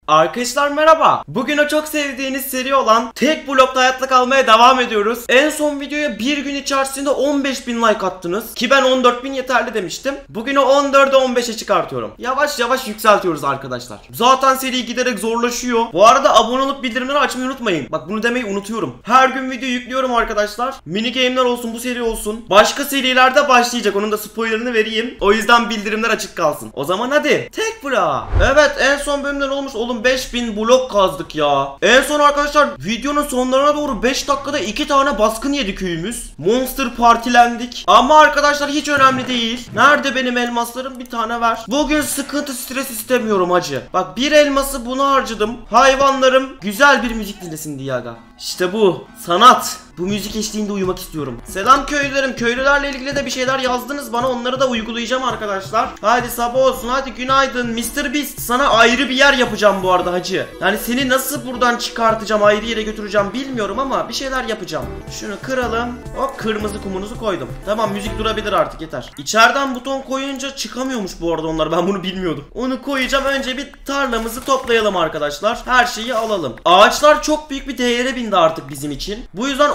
Arkadaşlar merhaba. Bugün o çok sevdiğiniz seri olan tek blokta hayatta kalmaya devam ediyoruz. En son videoya bir gün içerisinde 15.000 like attınız. Ki ben 14.000 yeterli demiştim. Bugün o 14'e 15'e çıkartıyorum. Yavaş yavaş yükseltiyoruz arkadaşlar. Zaten seri giderek zorlaşıyor. Bu arada abone olup bildirimleri açmayı unutmayın. Bak bunu demeyi unutuyorum. Her gün video yüklüyorum arkadaşlar. Mini game'ler olsun, bu seri olsun. Başka serilerde başlayacak. Onun da spoilerını vereyim. O yüzden bildirimler açık kalsın. O zaman hadi. Tek bura. Evet, en son bölümden olmuş. Oğlum 5000 blok kazdık ya. En son arkadaşlar videonun sonlarına doğru 5 dakikada 2 tane baskın yedi köyümüz. Monster partilendik. Ama arkadaşlar hiç önemli değil. Nerede benim elmaslarım? Bir tane ver. Bugün sıkıntı, stres istemiyorum hacı. Bak bir elması buna harcadım. Hayvanlarım güzel bir müzik dinlesin diye aga. İşte bu. Sanat. Bu müzik eşliğinde uyumak istiyorum. Selam köylülerim. Köylülerle ilgili de bir şeyler yazdınız bana. Onları da uygulayacağım arkadaşlar. Hadi sabah olsun. Hadi günaydın. Mr. Beast. Sana ayrı bir yer yapacağım bu arada hacı. Yani seni nasıl buradan çıkartacağım, ayrı yere götüreceğim bilmiyorum ama bir şeyler yapacağım. Şunu kıralım. Hop, kırmızı kumunuzu koydum. Tamam, müzik durabilir artık, yeter. İçeriden buton koyunca çıkamıyormuş bu arada onlar. Ben bunu bilmiyordum. Onu koyacağım. Önce bir tarlamızı toplayalım arkadaşlar. Her şeyi alalım. Ağaçlar çok büyük bir değere bindi artık bizim için. Bu yüzden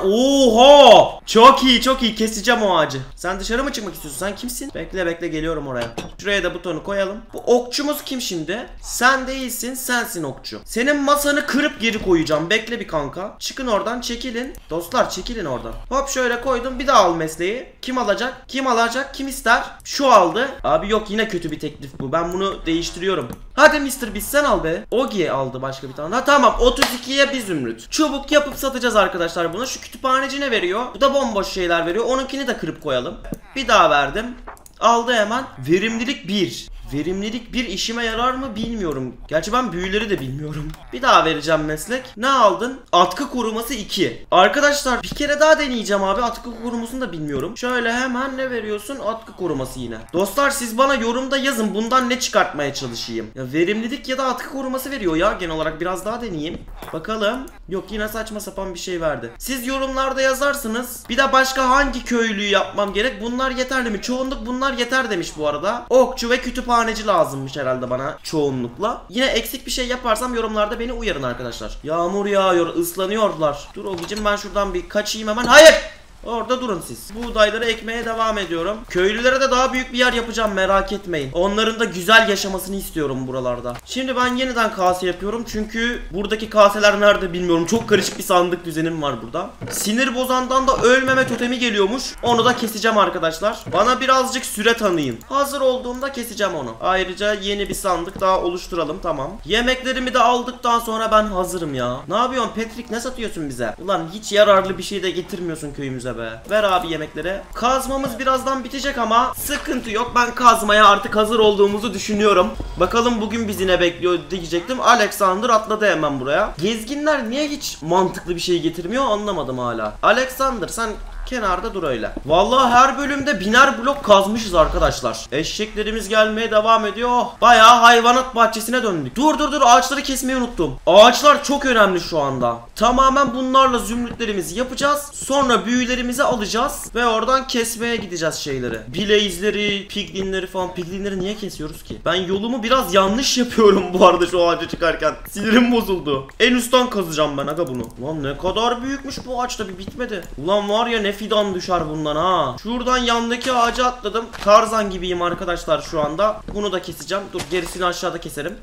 oha! Çok iyi, çok iyi. Keseceğim o ağacı. Sen dışarı mı çıkmak istiyorsun? Sen kimsin? Bekle bekle, geliyorum oraya. Şuraya da butonu koyalım. Bu okçumuz kim şimdi? Sen değilsin, sensin okçu. Senin masanı kırıp geri koyacağım. Bekle bir kanka. Çıkın oradan, çekilin. Dostlar çekilin oradan. Hop, şöyle koydum. Bir daha al mesleği. Kim alacak? Kim alacak? Kim ister? Şu aldı. Abi yok, yine kötü bir teklif bu. Ben bunu değiştiriyorum. Hadi Mr. Beast sen al be. Ogi aldı başka bir tane. Ha tamam, 32'ye bir zümrüt. Çubuk yapıp satacağız arkadaşlar bunu. Şu kütüphaneci ne veriyor? Bu da bomboş şeyler veriyor. Onunkini de kırıp koyalım. Bir daha verdim. Aldı hemen. Verimlilik 1. Verimlilik 1 işime yarar mı bilmiyorum. Gerçi ben büyüleri de bilmiyorum. Bir daha vereceğim meslek. Ne aldın? Atkı koruması 2. Arkadaşlar bir kere daha deneyeceğim abi. Atkı korumasını da bilmiyorum. Şöyle hemen ne veriyorsun? Atkı koruması yine. Dostlar siz bana yorumda yazın. Bundan ne çıkartmaya çalışayım? Ya verimlilik ya da atkı koruması veriyor ya. Genel olarak biraz daha deneyeyim. Bakalım. Yok, yine saçma sapan bir şey verdi. Siz yorumlarda yazarsınız. Bir de başka hangi köylüyü yapmam gerek? Bunlar yeterli mi? Çoğunluk bunlar yeter demiş bu arada. Okçu ve kütüphaneci lazımmış herhalde bana çoğunlukla. Yine eksik bir şey yaparsam yorumlarda beni uyarın arkadaşlar. Yağmur yağıyor, ıslanıyorlar. Dur Ogicim, ben şuradan bir kaçayım hemen. Hayır! Orada durun siz. Buğdayları ekmeye devam ediyorum. Köylülere de daha büyük bir yer yapacağım, merak etmeyin. Onların da güzel yaşamasını istiyorum buralarda. Şimdi ben yeniden kase yapıyorum. Çünkü buradaki kaseler nerede bilmiyorum. Çok karışık bir sandık düzenim var burada. Sinir bozandan da ölmeme totemi geliyormuş. Onu da keseceğim arkadaşlar. Bana birazcık süre tanıyın. Hazır olduğumda keseceğim onu. Ayrıca yeni bir sandık daha oluşturalım, tamam. Yemeklerimi de aldıktan sonra ben hazırım ya. Ne yapıyorsun Patrick, ne satıyorsun bize? Ulan hiç yararlı bir şey de getirmiyorsun köyümüze be. Ver abi yemekleri. Kazmamız birazdan bitecek ama sıkıntı yok. Ben kazmaya artık hazır olduğumuzu düşünüyorum. Bakalım bugün bizi ne bekliyor diyecektim. Alexander atladı hemen buraya. Gezginler niye hiç mantıklı bir şey getirmiyor anlamadım hala. Alexander sen kenarda dur öyle. Vallahi her bölümde biner blok kazmışız arkadaşlar. Eşeklerimiz gelmeye devam ediyor. Oh, bayağı hayvanat bahçesine döndük. Dur ağaçları kesmeyi unuttum. Ağaçlar çok önemli şu anda. Tamamen bunlarla zümrütlerimizi yapacağız. Sonra büyülerimizi alacağız ve oradan kesmeye gideceğiz şeyleri. Blaze'leri, piglinleri falan. Piglinleri niye kesiyoruz ki? Ben yolumu biraz yanlış yapıyorum bu arada şu ağaca çıkarken. Sinirim bozuldu. En üstten kazacağım ben aga bunu. Lan ne kadar büyükmüş bu ağaç, tabi bitmedi. Ulan var ya, ne fidan düşer bundan ha. Şuradan yandaki ağaca atladım. Tarzan gibiyim arkadaşlar şu anda. Bunu da keseceğim. Dur, gerisini aşağıda keserim.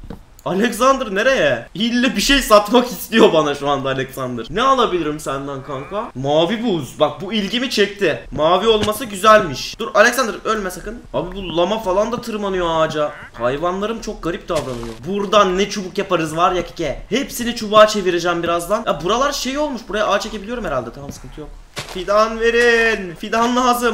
Alexander nereye? İlle bir şey satmak istiyor bana şu anda Alexander. Ne alabilirim senden kanka? Mavi buz. Bak bu ilgimi çekti. Mavi olması güzelmiş. Dur Alexander, ölme sakın. Abi bu lama falan da tırmanıyor ağaca. Hayvanlarım çok garip davranıyor. Buradan ne çubuk yaparız var ya kike. Hepsini çubuğa çevireceğim birazdan. Ya buralar şey olmuş. Buraya ağaç çekebiliyorum herhalde. Tamam, sıkıntı yok. Fidan verin. Fidan lazım.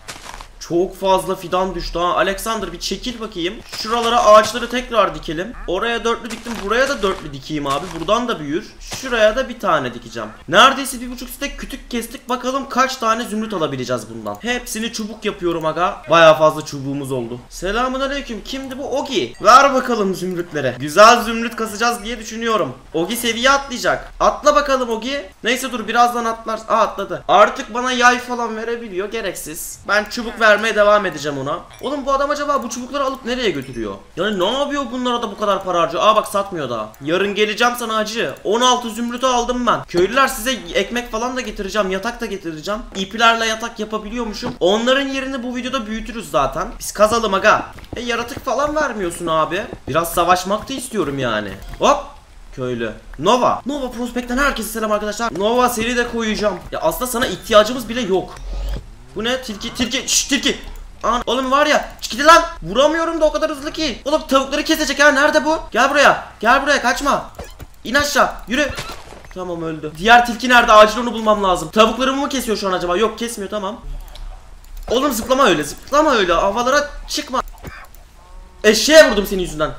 Çok fazla fidan düştü ha. Alexander bir çekil bakayım. Şuralara ağaçları tekrar dikelim. Oraya dörtlü diktim. Buraya da dörtlü dikeyim abi. Buradan da büyür. Şuraya da bir tane dikeceğim. Neredeyse 1,5 stek kütük kestik. Bakalım kaç tane zümrüt alabileceğiz bundan. Hepsini çubuk yapıyorum aga. Baya fazla çubuğumuz oldu. Selamunaleyküm. Kimdi bu? Ogi. Ver bakalım zümrütlere. Güzel zümrüt kasacağız diye düşünüyorum. Ogi seviye atlayacak. Atla bakalım Ogi. Neyse dur, birazdan atlar. Aa, atladı. Artık bana yay falan verebiliyor. Gereksiz. Ben çubuk ver vermeye devam edeceğim ona. Oğlum bu adam acaba bu çubukları alıp nereye götürüyor? Yani ne yapıyor bunlara da bu kadar para harcıyor? Aa bak satmıyor daha. Yarın geleceğim sana hacı. 16 zümrütü aldım ben. Köylüler size ekmek falan da getireceğim. Yatak da getireceğim. İplerle yatak yapabiliyormuşum. Onların yerini bu videoda büyütürüz zaten. Biz kazalım aga. Yaratık falan vermiyorsun abi. Biraz savaşmak da istiyorum yani. Hop. Köylü. Nova. Nova Prospect'ten herkese selam arkadaşlar. Nova seri de koyacağım. Ya aslında sana ihtiyacımız bile yok. Bu ne? Tilki. Şşş tilki. Oğlum var ya. Gidi lan. Vuramıyorum da o kadar hızlı ki. Oğlum tavukları kesecek ha. Nerede bu? Gel buraya. Gel buraya kaçma. İn aşağı. Yürü. Tamam öldü. Diğer tilki nerede? Acil onu bulmam lazım. Tavuklarımı mı kesiyor şu an acaba? Yok kesmiyor tamam. Oğlum zıplama öyle. Zıplama öyle. Havalara çıkma. Eşeğe vurdum senin yüzünden.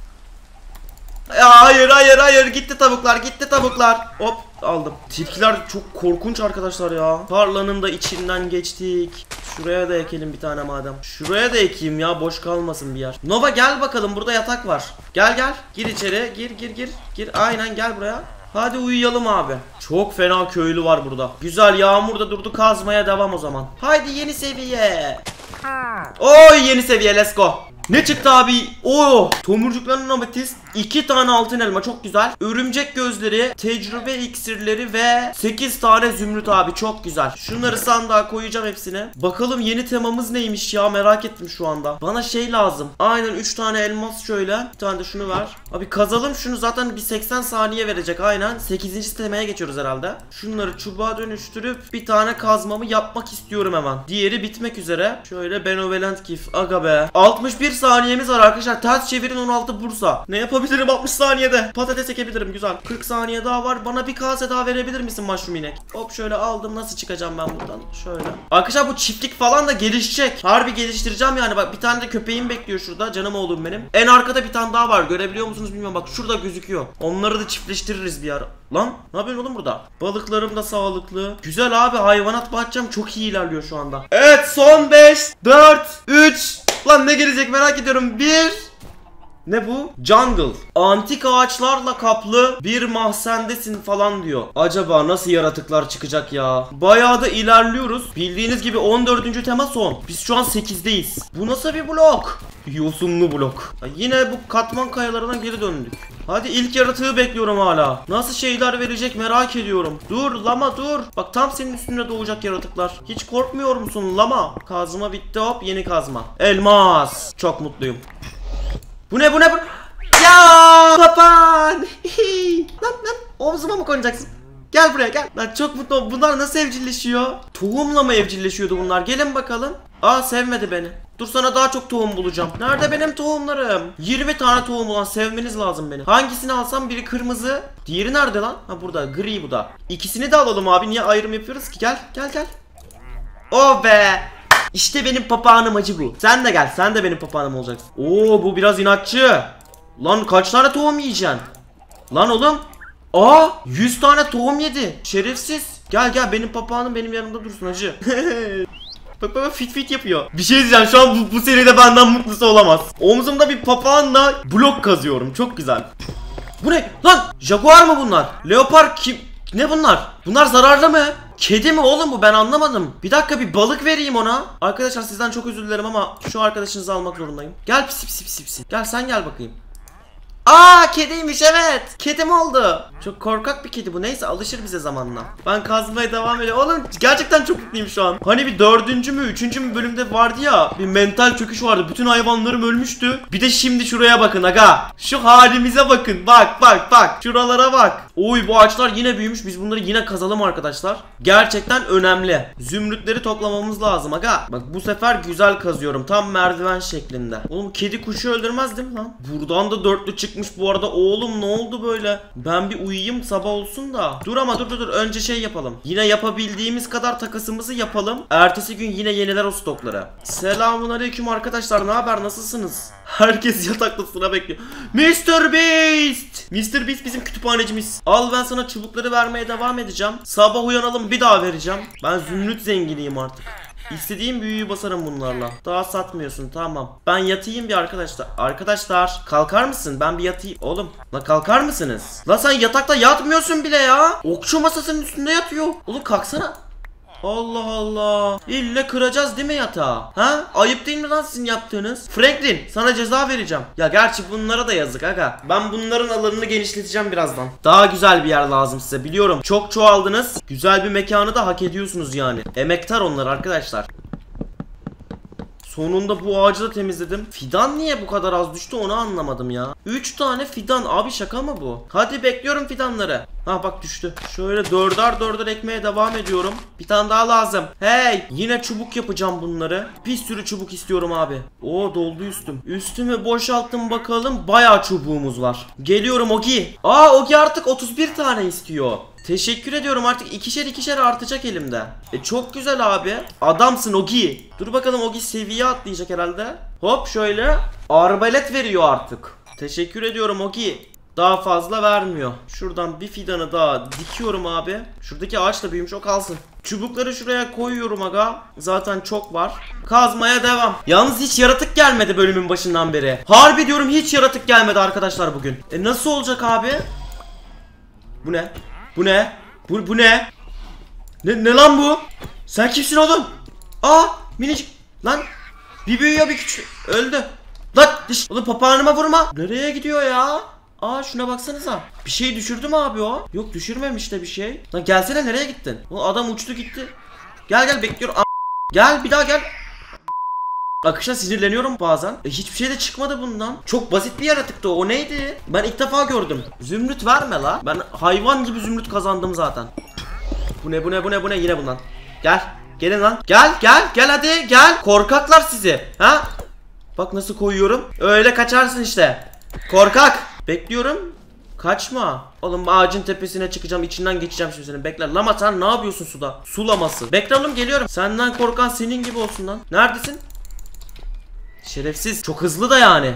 Ya hayır gitti tavuklar hop aldım. Tilkiler çok korkunç arkadaşlar ya. Tarlanın da içinden geçtik. Şuraya da ekelim bir tane madem. Şuraya da ekeyim ya boş kalmasın bir yer. Nova gel bakalım burada yatak var. Gel gir içeri gir aynen gel buraya. Hadi uyuyalım abi. Çok fena köylü var burada. Güzel yağmur da durdu kazmaya devam o zaman. Haydi yeni seviye. Oy yeni seviye let's go. Ne çıktı abi? Oo! Tomurcukların ametist, 2 tane altın elma çok güzel. Örümcek gözleri, tecrübe iksirleri ve 8 tane zümrüt abi çok güzel. Şunları sandığa koyacağım hepsini. Bakalım yeni temamız neymiş ya merak ettim şu anda. Bana şey lazım. Aynen 3 tane elmas şöyle. Bir tane de şunu ver. Abi kazalım şunu zaten bir 80 saniye verecek aynen. 8. temaya geçiyoruz herhalde. Şunları çubuğa dönüştürüp bir tane kazmamı yapmak istiyorum hemen. Diğeri bitmek üzere. Şöyle benevolent gift aga be. 61 saniyemiz var arkadaşlar. Ters çevirin 16 Bursa. Ne yapabilirim 60 saniyede? Patates ekebilirim güzel. 40 saniye daha var. Bana bir kase daha verebilir misin mushroom inek? Hop şöyle aldım. Nasıl çıkacağım ben buradan? Şöyle. Arkadaşlar bu çiftlik falan da gelişecek. Harbi geliştireceğim yani. Bak bir tane de köpeğim bekliyor şurada. Canım oğlum benim. En arkada bir tane daha var. Görebiliyor musunuz bilmiyorum. Bak şurada gözüküyor. Onları da çiftleştiririz bir ara. Lan ne yapıyorsun oğlum burada? Balıklarım da sağlıklı. Güzel abi hayvanat bahçem çok iyi ilerliyor şu anda. Evet son 5 4 3 Lan ne gelecek merak ediyorum. Ne bu? Jungle. Antik ağaçlarla kaplı bir mahzendesin falan diyor. Acaba nasıl yaratıklar çıkacak ya? Bayağı da ilerliyoruz. Bildiğiniz gibi 14. tema son. Biz şu an 8'deyiz. Bu nasıl bir blok? Yosunlu blok. Yine bu katman kayalarına geri döndük. Hadi ilk yaratığı bekliyorum hala. Nasıl şeyler verecek merak ediyorum. Dur lama dur. Bak tam senin üstünde doğacak yaratıklar. Hiç korkmuyor musun lama? Kazma bitti hop yeni kazma. Elmas. Çok mutluyum. Bu ne? Ya papan. Lan omzuma mı konacaksın? Gel buraya gel. Lan çok mutlu oldum. Bunlar nasıl evcilleşiyor? Tohumla mı evcilleşiyordu bunlar? Gelin bakalım. Aa sevmedi beni. Dur sana daha çok tohum bulacağım. Nerede benim tohumlarım? 20 tane tohum ulan sevmeniz lazım beni. Hangisini alsam biri kırmızı. Diğeri nerede lan? Ha burada gri bu da. İkisini de alalım abi. Niye ayrım yapıyoruz ki? Gel. Oh be. İşte benim papağanım acı bu. Sen de gel. Sen de benim papağanım olacaksın. Oo bu biraz inatçı. Lan kaç tane tohum yiyeceksin? Lan oğlum. Aa 100 tane tohum yedi. Şerefsiz. Gel benim papağanım benim yanımda dursun acı. Bak fit yapıyor. Bir şey diyeceğim şu an bu seride benden mutlusu olamaz. Omzumda bir papağanla blok kazıyorum. Çok güzel. Bu ne? Lan jaguar mı bunlar? Leopar kim? Ne bunlar? Bunlar zararlı mı? Kedi mi oğlum bu ben anlamadım. Bir dakika bir balık vereyim ona. Arkadaşlar sizden çok özür dilerim ama şu arkadaşınızı almak zorundayım. Gel pis. Gel sen gel bakayım. Aa kediymiş evet. Kedim oldu. Çok korkak bir kedi bu. Neyse alışır bize zamanla. Ben kazmaya devam ediyorum. Oğlum gerçekten çok mutluyum şu an. Hani bir 4. mü 3. mü bölümde vardı ya. Bir mental çöküş vardı. Bütün hayvanlarım ölmüştü. Bir de şimdi şuraya bakın aga. Şu halimize bakın. Bak. Şuralara bak. Oy bu ağaçlar yine büyümüş. Biz bunları yine kazalım arkadaşlar. Gerçekten önemli. Zümrütleri toplamamız lazım aga. Bak bu sefer güzel kazıyorum. Tam merdiven şeklinde. Oğlum kedi kuşu öldürmez değil mi lan? Buradan da dörtlü çıkmış bu arada. Oğlum ne oldu böyle? Ben bir uyuyayım sabah olsun da. Dur ama dur. Önce şey yapalım. Yine yapabildiğimiz kadar takasımızı yapalım. Ertesi gün yine yeniler o stoklara. Selamünaleyküm arkadaşlar. Ne haber? Nasılsınız? Herkes yatakta sıra bekliyor. Mr. Beast! Mr. Beast bizim kütüphanecimiz. Al ben sana çubukları vermeye devam edeceğim. Sabah uyanalım bir daha vereceğim. Ben zümrüt zenginiyim artık. İstediğim büyüyü basarım bunlarla. Daha satmıyorsun tamam. Ben yatayım bir arkadaşlar. Arkadaşlar kalkar mısın? Ben bir yatayım. Oğlum la kalkar mısınız? La sen yatakta yatmıyorsun bile ya. Okçu masasının üstünde yatıyor. Oğlum kalksana. Allah Allah. İlle kıracağız değil mi yatağı? Ha? Ayıp değil mi lan sizin yaptığınız? Franklin, sana ceza vereceğim. Ya gerçi bunlara da yazık aga. Ben bunların alanını genişleteceğim birazdan. Daha güzel bir yer lazım size, biliyorum. Çok çoğaldınız. Güzel bir mekanı da hak ediyorsunuz yani. Emektar onlar arkadaşlar. Sonunda bu ağacı da temizledim. Fidan niye bu kadar az düştü onu anlamadım ya. 3 tane fidan. Abi şaka mı bu? Hadi bekliyorum fidanları. Ha bak düştü. Şöyle dörder dörder ekmeye devam ediyorum. Bir tane daha lazım. Hey, yine çubuk yapacağım bunları. Bir sürü çubuk istiyorum abi. Oo, doldu üstüm. Üstümü boşalttım bakalım. Bayağı çubuğumuz var. Geliyorum Ogi. Aa, Ogi artık 31 tane istiyor. Teşekkür ediyorum, artık ikişer ikişer artacak elimde. Çok güzel abi. Adamsın Ogi. Dur bakalım, Ogi seviye atlayacak herhalde. Hop şöyle. Arbalet veriyor artık. Teşekkür ediyorum Ogi. Daha fazla vermiyor. Şuradan bir fidanı daha dikiyorum abi. Şuradaki ağaç da büyümüş, o kalsın. Çubukları şuraya koyuyorum aga. Zaten çok var. Kazmaya devam. Yalnız hiç yaratık gelmedi bölümün başından beri. Harbi diyorum, hiç yaratık gelmedi arkadaşlar bugün. Nasıl olacak abi? Bu ne? Bu ne? Bu ne? Ne lan bu? Sen kimsin oğlum? Aa, minicik. Lan bir büyüyor bir küçük. Öldü. Lan oğlum, papağanıma vurma. Nereye gidiyor ya? Aa, şuna baksanıza. Bir şey düşürdü mü abi o? Yok, düşürmemiş de bir şey. Lan gelsene, nereye gittin? O adam uçtu gitti. Gel bekliyorum. Gel bir daha gel. Akışa sinirleniyorum bazen. Hiçbir şey de çıkmadı bundan. Çok basit bir yaratıktı o. Neydi? Ben ilk defa gördüm. Zümrüt verme la. Ben hayvan gibi zümrüt kazandım zaten. Bu ne yine bundan. Gel. Gelin lan. Gel hadi gel. Korkaklar sizi. Ha? Bak nasıl koyuyorum. Öyle kaçarsın işte. Korkak. Bekliyorum. Kaçma. Oğlum ağacın tepesine çıkacağım, içinden geçeceğim şimdi senin. Bekle. Lama sen ne yapıyorsun suda? Sulaması. Bekle oğlum, geliyorum. Senden korkan senin gibi olsun lan. Neredesin? Şerefsiz. Çok hızlı da yani.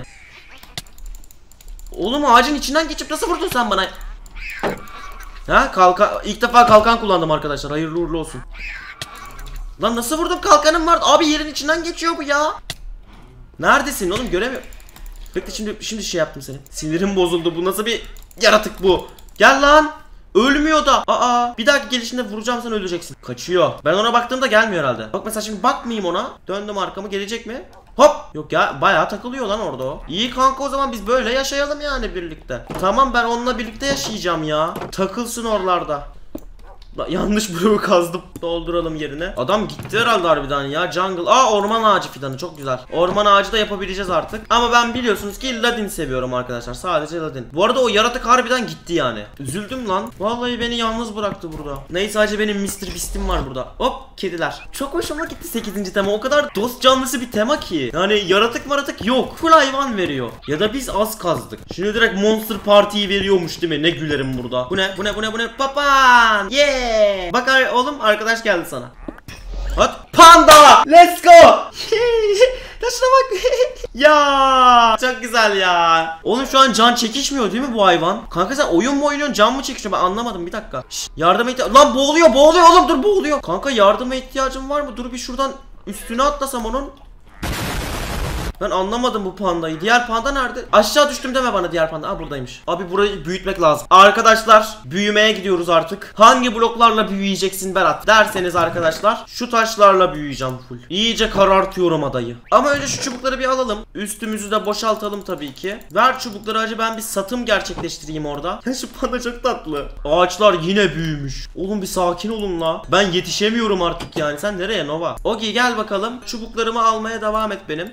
Oğlum ağacın içinden geçip nasıl vurdun sen bana? Ha, kalkan. İlk defa kalkan kullandım arkadaşlar. Hayırlı uğurlu olsun. Lan nasıl vurdum, kalkanım var. Abi yerin içinden geçiyor bu ya. Neredesin oğlum, göremiyorum. Bekle, şimdi şey yaptım seni. Sinirim bozuldu. Bu nasıl bir yaratık bu? Gel lan. Ölmüyor da. Aa, bir dahaki gelişinde vuracağım, sen öleceksin. Kaçıyor. Ben ona baktığımda gelmiyor herhalde. Bak mesela, şimdi bakmayayım ona. Döndüm arkamı, gelecek mi? Hop. Yok ya, bayağı takılıyor lan orada o. İyi kanka, o zaman biz böyle yaşayalım yani birlikte. Tamam, ben onunla birlikte yaşayacağım ya. Takılsın oralarda. Yanlış bloğu kazdım. Dolduralım yerine. Adam gitti herhalde harbiden ya. Jungle. Aa, orman ağacı fidanı çok güzel. Orman ağacı da yapabileceğiz artık. Ama ben biliyorsunuz ki Ladin seviyorum arkadaşlar. Sadece Ladin. Bu arada o yaratık harbiden gitti yani. Üzüldüm lan. Vallahi beni yalnız bıraktı burada. Neyse, sadece benim Mr. Beast'im var burada. Hop, kediler. Çok hoşuma gitti 8. tema. O kadar dost canlısı bir tema ki. Yani yaratık yok. Full hayvan veriyor. Ya da biz az kazdık. Şimdi direkt Monster Party'yi veriyormuş değil mi? Ne gülerim burada. Bu ne? Papan. Yeah. Bak oğlum, arkadaş geldi sana. Hadi panda, let's go. Şuna bak. Ya çok güzel ya. Oğlum şu an can çekişmiyor değil mi bu hayvan? Kanka sen oyun mu oynuyorsun, can mı çekişiyor? Ben anlamadım, bir dakika. Yardıma ihtiyacım. Lan boğuluyor oğlum, dur boğuluyor. Kanka yardıma ihtiyacım var mı? Dur bir şuradan üstüne atlasam onun. Ben anlamadım bu pandayı. Diğer panda nerede? Aşağı düştüm deme bana, diğer panda. Aa, buradaymış. Abi burayı büyütmek lazım. Arkadaşlar büyümeye gidiyoruz artık. Hangi bloklarla büyüyeceksin Berat derseniz arkadaşlar, şu taşlarla büyüyeceğim full. İyice karartıyorum adayı. Ama önce şu çubukları bir alalım. Üstümüzü de boşaltalım tabii ki. Ver çubukları hacı, ben bir satım gerçekleştireyim orada. Şu panda çok tatlı. Ağaçlar yine büyümüş. Oğlum bir sakin olun la. Ben yetişemiyorum artık yani. Sen nereye Nova? Ogi gel bakalım. Çubuklarımı almaya devam et benim.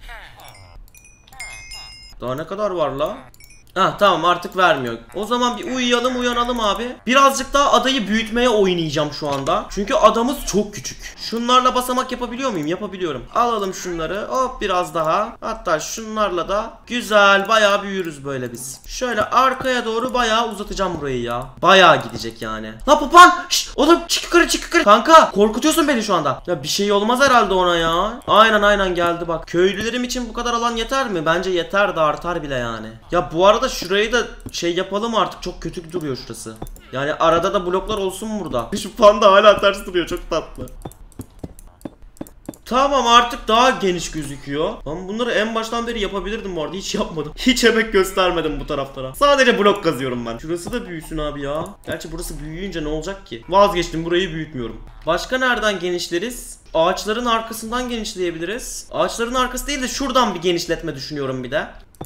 Daha ne kadar var la? Ah tamam, artık vermiyor. O zaman bir uyanalım abi. Birazcık daha adayı büyütmeye oynayacağım şu anda. Çünkü adamız çok küçük. Şunlarla basamak yapabiliyor muyum? Yapabiliyorum. Alalım şunları. Hop, biraz daha. Hatta şunlarla da güzel bayağı büyürüz böyle biz. Şöyle arkaya doğru bayağı uzatacağım burayı ya. Bayağı gidecek yani. La Papan! Şşt, oğlum çık yukarı. Kanka korkutuyorsun beni şu anda. Ya bir şey olmaz herhalde ona ya. Aynen geldi bak. Köylülerim için bu kadar alan yeter mi? Bence yeter de artar bile yani. Ya bu arada şurayı da şey yapalım artık, çok kötü duruyor şurası. Yani arada da bloklar olsun burada. Şu panda hala ters duruyor, çok tatlı. Tamam, artık daha geniş gözüküyor. Ben bunları en baştan beri yapabilirdim bu arada. Hiç yapmadım. Hiç emek göstermedim bu taraflara. Sadece blok kazıyorum ben. Şurası da büyüsün abi ya. Gerçi burası büyüyünce ne olacak ki? Vazgeçtim, burayı büyütmüyorum. Başka nereden genişleriz? Ağaçların arkasından genişleyebiliriz. Ağaçların arkası değil de şuradan bir genişletme düşünüyorum bir de.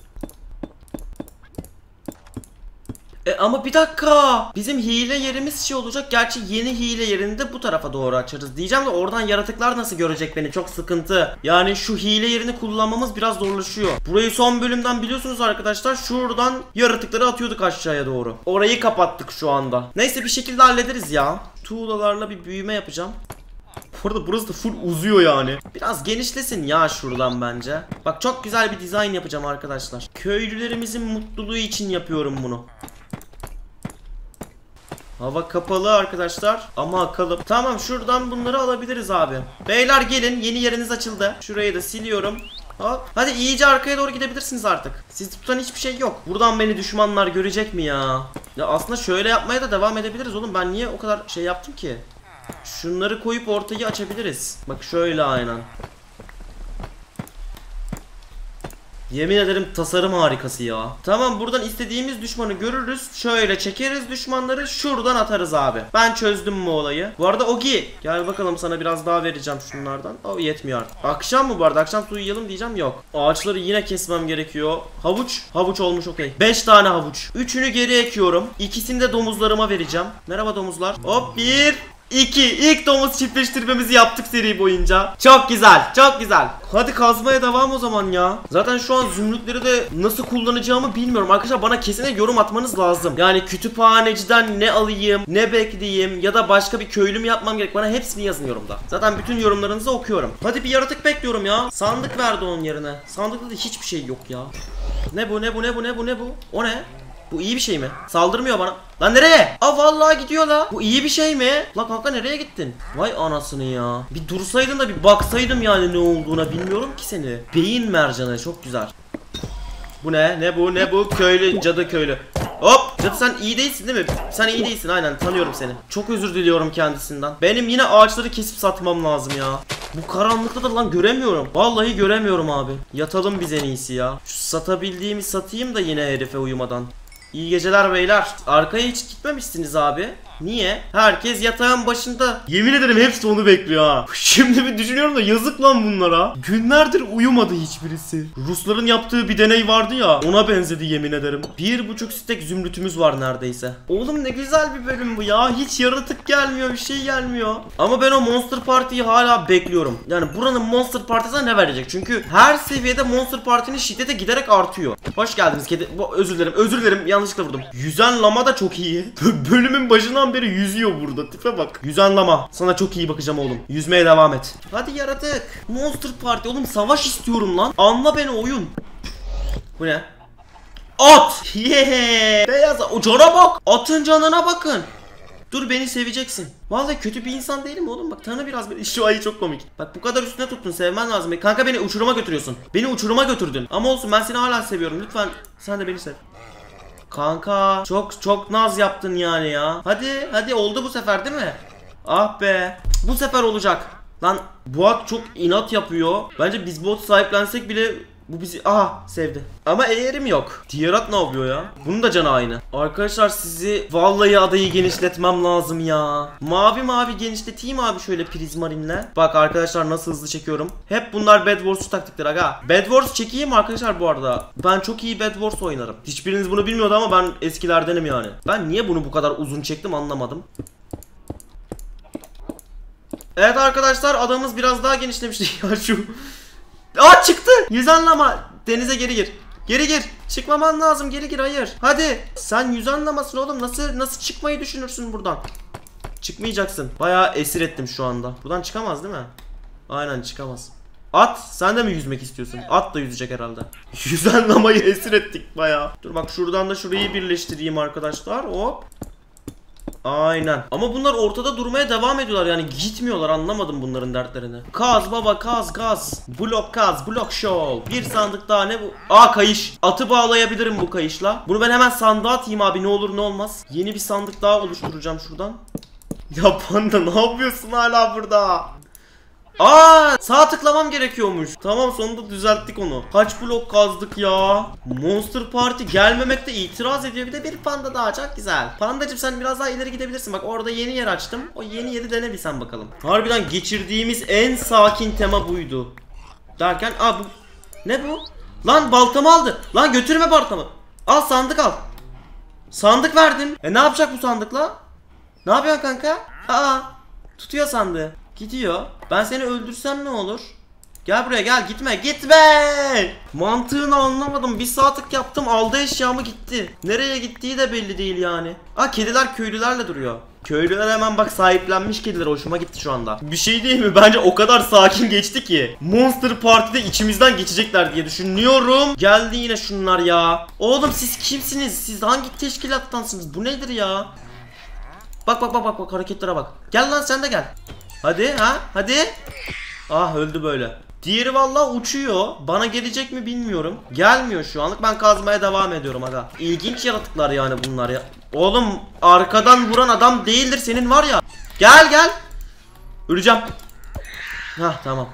Ama bir dakika. Bizim hile yerimiz şey olacak. Gerçi yeni hile yerini de bu tarafa doğru açarız diyeceğim de oradan yaratıklar nasıl görecek beni? Çok sıkıntı. Yani şu hile yerini kullanmamız biraz zorlaşıyor. Burayı son bölümden biliyorsunuz arkadaşlar. Şuradan yaratıkları atıyorduk aşağıya doğru. Orayı kapattık şu anda. Neyse, bir şekilde hallederiz ya. Tuğlalarla bir büyüme yapacağım. Bu arada burası da full uzuyor yani. Biraz genişlesin ya şuradan bence. Bak, çok güzel bir dizayn yapacağım arkadaşlar. Köylülerimizin mutluluğu için yapıyorum bunu. Hava kapalı arkadaşlar ama akalım. Tamam, şuradan bunları alabiliriz abi. Beyler gelin, yeni yeriniz açıldı. Şurayı da siliyorum. Hop. Hadi iyice arkaya doğru gidebilirsiniz artık. Sizi tutan hiçbir şey yok. Buradan beni düşmanlar görecek mi ya? Ya aslında şöyle yapmaya da devam edebiliriz oğlum. Ben niye o kadar şey yaptım ki? Şunları koyup ortayı açabiliriz. Bak şöyle, aynen. Yemin ederim tasarım harikası ya. Tamam, buradan istediğimiz düşmanı görürüz. Şöyle çekeriz düşmanları, şuradan atarız abi. Ben çözdüm bu olayı. Bu arada Ogi, gel bakalım, sana biraz daha vereceğim şunlardan. O yetmiyor artık. Akşam mı bu arada? Akşam su yiyelim diyeceğim, yok. Ağaçları yine kesmem gerekiyor. Havuç. Havuç olmuş, okey. 5 tane havuç. 3'ünü geri ekiyorum. İkisini de domuzlarıma vereceğim. Merhaba domuzlar. Hop, 1 2. İlk domuz çiftleştirmemizi yaptık seri boyunca. Çok güzel, çok güzel. Hadi kazmaya devam o zaman ya. Zaten şu an zümrütleri de nasıl kullanacağımı bilmiyorum. Arkadaşlar bana kesinlikle yorum atmanız lazım. Yani kütüphaneciden ne alayım, ne bekleyeyim ya da başka bir köylü mü yapmam gerek, bana hepsini yazın yorumda. Zaten bütün yorumlarınızı okuyorum. Hadi bir yaratık bekliyorum ya. Sandık verdi onun yerine. Sandıkta da hiçbir şey yok ya. Ne bu, ne bu, ne bu, ne bu, ne bu? O ne? Bu iyi bir şey mi? Saldırmıyor bana. Lan nereye? Aa, vallahi gidiyor la. Bu iyi bir şey mi? Lan kanka, nereye gittin? Vay anasını ya. Bir dursaydın da bir baksaydım yani ne olduğuna, bilmiyorum ki seni. Beyin mercanı, çok güzel. Bu ne? Ne bu? Ne bu? Köylü, cadı köylü. Hop! Cadı, sen iyi değilsin değil mi? Sen iyi değilsin, aynen, tanıyorum seni. Çok özür diliyorum kendisinden. Benim yine ağaçları kesip satmam lazım ya. Bu karanlıkta da lan göremiyorum. Vallahi göremiyorum abi. Yatalım biz en iyisi ya. Şu satabildiğimi satayım da yine herife uyumadan. İyi geceler beyler. Arkaya hiç gitmemişsiniz abi. Niye? Herkes yatağın başında. Yemin ederim hepsi onu bekliyor ha. Şimdi bir düşünüyorum da yazık lan bunlara. Günlerdir uyumadı hiçbirisi. Rusların yaptığı bir deney vardı ya, ona benzedi yemin ederim. 1,5 stek zümrütümüz var neredeyse. Oğlum ne güzel bir bölüm bu ya. Hiç yaratık gelmiyor, bir şey gelmiyor. Ama ben o Monster Party'yi hala bekliyorum. Yani buranın Monster Party'sine ne verecek? Çünkü her seviyede Monster Party'nin şiddeti giderek artıyor. Hoş geldiniz kedi. Özür dilerim, özür dilerim, yanlışlıkla vurdum. Yüzen lama da çok iyi. Bölümün başından beri yüzüyor burada. Tipe bak. Yüzen lama. Sana çok iyi bakacağım oğlum. Yüzmeye devam et. Hadi yaratık. Monster Party oğlum, savaş istiyorum lan. Anla beni oyun. Bu ne? At. Yeah. Beyaz. O cana bak. Atın canına bakın. Dur, beni seveceksin. Vallahi kötü bir insan değilim oğlum. Bak, tanı biraz beni. Şu ayı çok komik. Bak, bu kadar üstüne tuttun, sevmen lazım. Kanka, beni uçuruma götürüyorsun. Beni uçuruma götürdün. Ama olsun, ben seni hala seviyorum. Lütfen sen de beni sev. Kanka, çok naz yaptın yani ya. Hadi oldu bu sefer değil mi? Ah be. Bu sefer olacak. Lan bu at çok inat yapıyor. Bence biz bot sahiplensek bile bu bizi sevdi. Ama eğerim yok. Diğer at ne yapıyor ya? Bunun da canı aynı. Arkadaşlar, sizi vallahi adayı genişletmem lazım ya. Mavi genişleteyim abi şöyle prizmarinle. Bak arkadaşlar, nasıl hızlı çekiyorum. Hep bunlar Bed Wars taktikleri aga. Bed Wars çekeyim arkadaşlar bu arada. Ben çok iyi Bed Wars oynarım. Hiçbiriniz bunu bilmiyordu ama ben eskilerdenim yani. Ben niye bunu bu kadar uzun çektim anlamadım. Evet arkadaşlar, adamız biraz daha genişlemişti ya şu. Çıktı. Yüzen lama. Denize geri gir. Geri gir. Çıkmaman lazım. Geri gir. Hayır. Hadi. Sen yüzen lamasın oğlum. Nasıl çıkmayı düşünürsün buradan? Çıkmayacaksın. Bayağı esir ettim şu anda. Buradan çıkamaz değil mi? Aynen, çıkamaz. At, sen de mi yüzmek istiyorsun? At da yüzecek herhalde. Yüzen lamayı esir ettik bayağı. Dur bak, şuradan da şurayı birleştireyim arkadaşlar. Hop. Aynen. Ama bunlar ortada durmaya devam ediyorlar, yani gitmiyorlar, anlamadım bunların dertlerini. Kaz baba, kaz. Blok kaz, blok show. Bir sandık daha, ne bu? Kayış. Atı bağlayabilirim bu kayışla. Bunu ben hemen sandığa atayım abi, ne olur ne olmaz. Yeni bir sandık daha oluşturacağım şuradan. Ya panda, ne yapıyorsun hala burada? Aa, sağ tıklamam gerekiyormuş. Tamam, sonunda düzelttik onu. Kaç blok kazdık ya. Monster Party gelmemekte itiraz ediyor. Bir de bir panda daha, çok güzel. Pandacım sen biraz daha ileri gidebilirsin. Bak orada yeni yer açtım. O yeni yeri dene bir sen bakalım. Harbiden geçirdiğimiz en sakin tema buydu. Derken bu ne bu? Lan baltamı aldı. Lan götürme baltamı. Al, sandık al. Sandık verdim. Ne yapacak bu sandıkla? Ne yapıyorsun kanka? Tutuyor sandığı. Gidiyor. Ben seni öldürsem ne olur? Gel buraya, gel, gitme Mantığını anlamadım. Bir saatlik yaptım, aldı eşyamı gitti. Nereye gittiği de belli değil yani. Kediler köylülerle duruyor. Köylüler hemen bak sahiplenmiş kediler, hoşuma gitti şu anda. Bir şey değil mi? Bence o kadar sakin geçti ki. Monster Party'de içimizden geçecekler diye düşünüyorum. Geldi yine şunlar ya. Oğlum siz kimsiniz? Siz hangi teşkilattansınız? Bu nedir ya? Bak hareketlere bak. Gel lan, sen de gel. Hadi hadi. Öldü böyle. Diğeri vallahi uçuyor. Bana gelecek mi bilmiyorum. Gelmiyor şu anlık. Ben kazmaya devam ediyorum aga. İlginç yaratıklar yani bunlar ya. Oğlum arkadan vuran adam değildir senin var ya. Gel. Öleceğim. Tamam.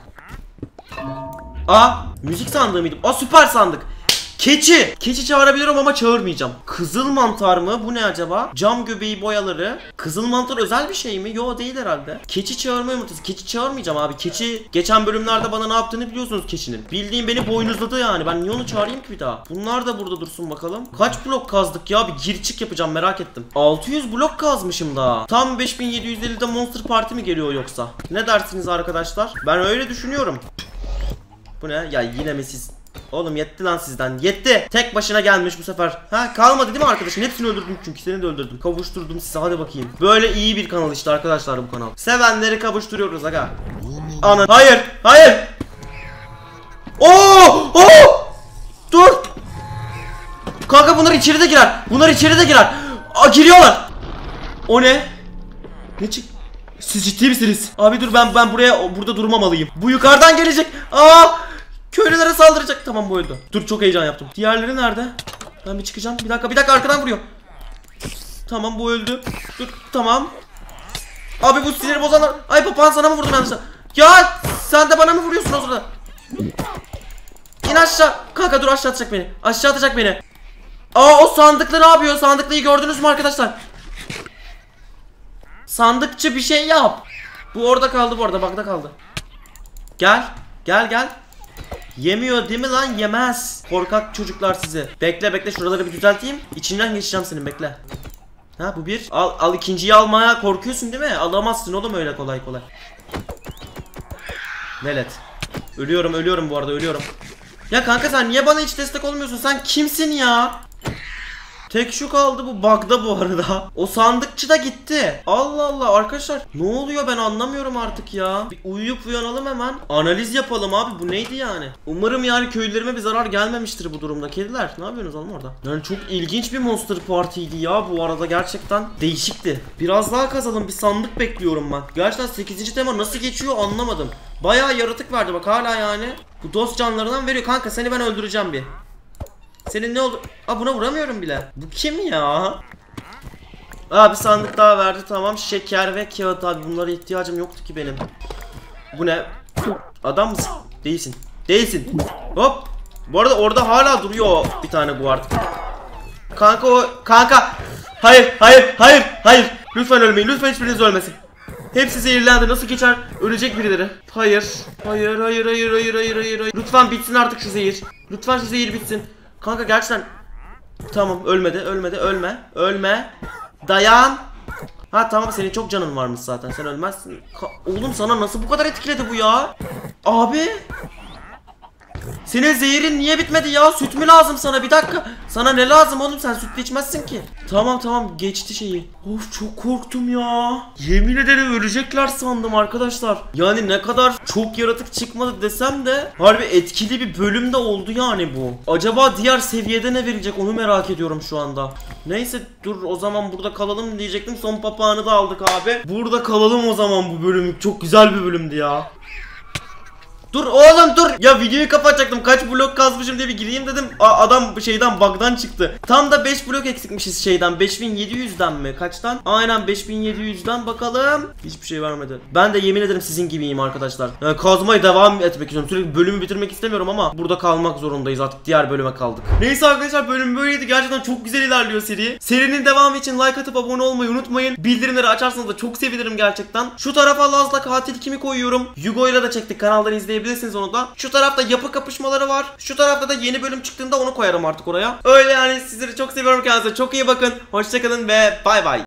Müzik sandığı mıydı? Süper sandık. Keçi çağırabilirim ama çağırmayacağım. Kızıl mantar mı? Bu ne acaba? Cam göbeği boyaları. Kızıl mantar özel bir şey mi? Yo, değil herhalde. Keçi çağırma yumurtası. Keçi çağırmayacağım abi. Keçi geçen bölümlerde bana ne yaptığını biliyorsunuz keçinin. Bildiğim beni boynuzladı yani. Ben niye onu çağırayım ki bir daha? Bunlar da burada dursun bakalım. Kaç blok kazdık ya? Bir gir çık yapacağım, merak ettim. 600 blok kazmışım daha. Tam 5750'de Monster Party mi geliyor yoksa? Ne dersiniz arkadaşlar? Ben öyle düşünüyorum. Bu ne? Ya yine mi siz? Oğlum yetti lan sizden. Yetti. Tek başına gelmiş bu sefer. Kalmadı değil mi arkadaşım? Hepsini öldürdüm çünkü. Seni de öldürdüm. Kavuşturdum size. Hadi bakayım. Böyle iyi bir kanal işte arkadaşlar bu kanal. Sevenleri kavuşturuyoruz aga. Hayır. Dur. Kanka bunlar içeride girer. Giriyorlar. O ne? Ne çık? Siz ciddi misiniz? Abi dur, ben burada durmamalıyım. Bu yukarıdan gelecek. Köylülere saldıracak. Tamam, bu öldü. Dur, çok heyecan yaptım. Diğerleri nerede? Ben bir çıkacağım. Bir dakika arkadan vuruyor. Tamam, bu öldü. Dur, tamam. Abi bu sinir bozanlar. Ay papağan, sana mı vurdum yanlışlıkla? Ya sen de bana mı vuruyorsun o sırada? İn aşağı. Kanka dur, aşağı atacak beni. O sandıklı ne yapıyor? Sandıklıyı gördünüz mü arkadaşlar? Sandıkçı bir şey yap. Bu orada kaldı bu arada. Bakta kaldı. Gel. Yemiyor değil mi lan? Yemez. Korkak çocuklar sizi. Bekle şuraları bir düzelteyim. İçinden geçeceğim senin, bekle. Bu bir. Al ikinciyi almaya korkuyorsun değil mi? Alamazsın oğlum öyle kolay. Velet. Ölüyorum bu arada, ölüyorum. Ya kanka sen niye bana hiç destek olmuyorsun? Sen kimsin ya? Tek şu kaldı, bu bug'da bu arada. O sandıkçı da gitti. Allah Allah arkadaşlar. Ne oluyor, ben anlamıyorum artık ya. Bir uyuyup uyanalım hemen. Analiz yapalım abi, bu neydi yani? Umarım yani köylülerime bir zarar gelmemiştir bu durumda. Kediler ne yapıyorsunuz oğlum orada? Yani çok ilginç bir Monster Party'ydi ya bu arada, gerçekten değişikti. Biraz daha kazalım, bir sandık bekliyorum ben. Gerçekten 8. tema nasıl geçiyor anlamadım. Bayağı yaratık verdi bak hala yani. Bu dost canlarından veriyor. Kanka seni ben öldüreceğim bir. Senin ne oldu? Buna vuramıyorum bile. Bu kim ya? Bir sandık daha verdi, tamam. Şeker ve kağıt abi, bunlara ihtiyacım yoktu ki benim. Bu ne? Adam mısın? Değilsin. Hop. Bu arada orada hala duruyor bir tane guard. Kanka. Hayır. Lütfen ölmeyin. Lütfen hiçbiriniz ölmesin. Hepsi zehirlendi. Nasıl geçer? Ölecek birileri. Hayır. Lütfen bitsin artık şu zehir. Lütfen şu zehir bitsin. Kanka gerçekten. Tamam, ölme. Dayan. Tamam, senin çok canın varmış zaten, sen ölmezsin. Oğlum sana nasıl bu kadar etkiledi bu ya? Abi. Senin zehirin niye bitmedi ya? Süt mü lazım sana? Bir dakika. Sana ne lazım oğlum? Sen süt içmezsin ki. Tamam geçti şeyi. Of, çok korktum ya. Yemin ederim ölecekler sandım arkadaşlar. Yani ne kadar çok yaratık çıkmadı desem de harbi etkili bir bölüm de oldu yani bu. Acaba diğer seviyede ne verecek onu merak ediyorum şu anda. Neyse dur, o zaman burada kalalım diyecektim. Son papağanı da aldık abi. Burada kalalım o zaman bu bölüm. Çok güzel bir bölümdü ya. Dur oğlum dur. Ya videoyu kapatacaktım. Kaç blok kazmışım diye bir gireyim dedim. Adam şeyden bug'dan çıktı. Tam da 5 blok eksikmişiz şeyden. 5700'den mi? Kaçtan? Aynen 5700'den bakalım. Hiçbir şey vermedi. Ben de yemin ederim sizin gibiyim arkadaşlar. Yani kazmaya devam etmek istiyorum. Sürekli bölümü bitirmek istemiyorum ama burada kalmak zorundayız. Artık diğer bölüme kaldık. Neyse arkadaşlar, bölüm böyleydi. Gerçekten çok güzel ilerliyor seri. Serinin devamı için like atıp abone olmayı unutmayın. Bildirimleri açarsanız da çok sevinirim gerçekten. Şu tarafa Laz'la katil kimi koyuyorum? Yugo'yla da çektik. Kanaldan izleyebilirsiniz onu da. Şu tarafta yapı kapışmaları var. Şu tarafta da yeni bölüm çıktığında onu koyarım artık oraya. Öyle yani, sizleri çok seviyorum, kendinize çok iyi bakın. Hoşçakalın ve bay bay.